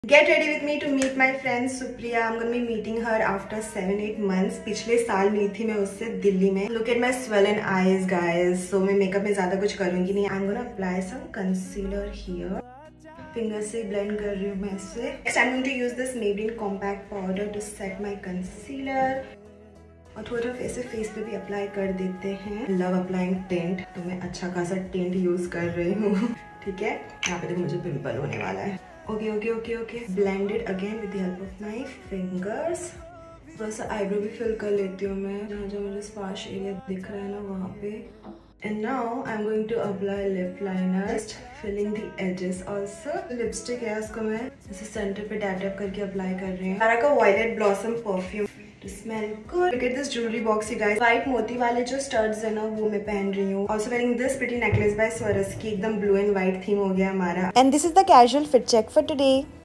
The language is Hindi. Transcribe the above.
Get ready with me to meet my friend Supriya. I'm gonna be meeting her after 7-8 months. पिछले साल मिली थी मैं उससे दिल्ली में. Look at my swollen eyes, guys. So मैं मेकअप में ज्यादा कुछ करूंगी नहीं. I'm gonna apply some concealer here. Finger से ब्लेंड कर रही हूँ मैं इसे. Next I'm going to use this Maybelline compact powder to set my concealer. और थोड़ा फेस पे भी अप्लाई कर देते हैं. Love applying tint. तो मैं अच्छा खासा टिंट यूज कर रही हूँ. ठीक है. यहाँ पे देखो मुझे पिंपल होने वाला है. Okay. Blend it again with the help of my fingers. थोड़ा सा आईब्रो भी फिल कर लेती हूँ मैं. जहाँ जहाँ मुझे स्पार्श एरिया दिख रहा है ना वहाँ पे. And now I'm going to apply lip liner. Just filling the edges also. Lipstick है उसको मैं इसे सेंटर पे डैप डैप करके अप्लाई कर रही हूँ. सारा का Violet Blossom perfume. To smell good. Look at this jewelry box, you guys. White मोती वाले जो studs है ना वो मैं पहन रही हूँ. Also wearing this pretty necklace by Swarovski. एकदम blue and white theme हो गया हमारा. And this is the casual fit check for today.